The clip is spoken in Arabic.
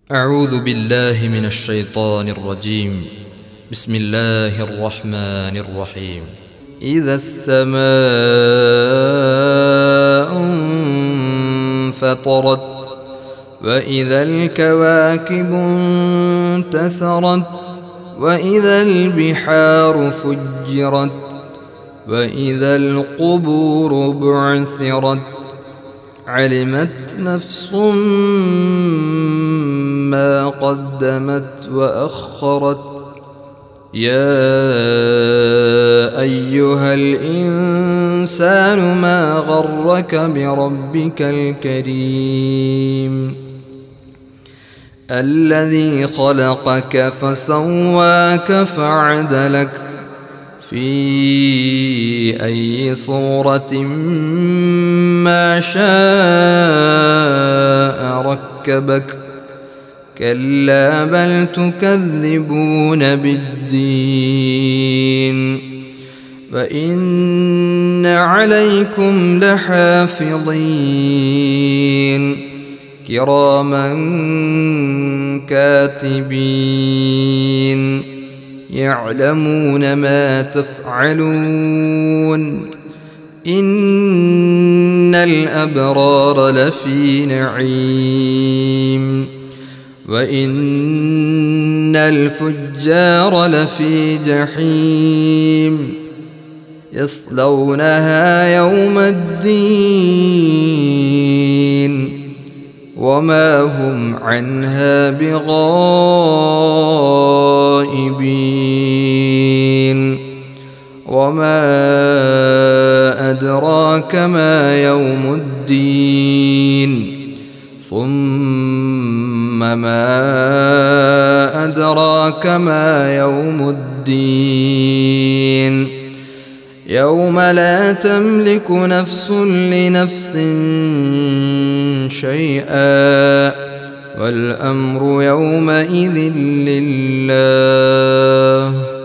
أعوذ بالله من الشيطان الرجيم. بسم الله الرحمن الرحيم. إذا السماء انفطرت وإذا الكواكب انتثرت وإذا البحار فجرت وإذا القبور بعثرت علمت نفس ما قدمت وأخرت. يا أيها الإنسان ما غرك بربك الكريم الذي خلقك فسواك فعدلك في أي صورة ما شاء ركبك. كلا بل تكذبون بالدين وإن عليكم لحافظين كراما كاتبين يعلمون ما تفعلون. إن الأبرار لفي نعيم وإن الفجار لفي جحيم يصلونها يوم الدين وما هم عنها بغائبين. وما أدراك ما يوم الدين ثم ما أدراك ما يوم الدين يوم لا تملك نفس لنفس شيئا والأمر يومئذ لله.